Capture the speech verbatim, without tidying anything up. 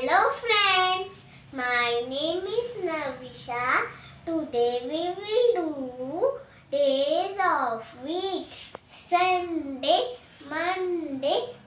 Hello friends, my name is Navisha. Today we will do days of week. Sunday, Monday,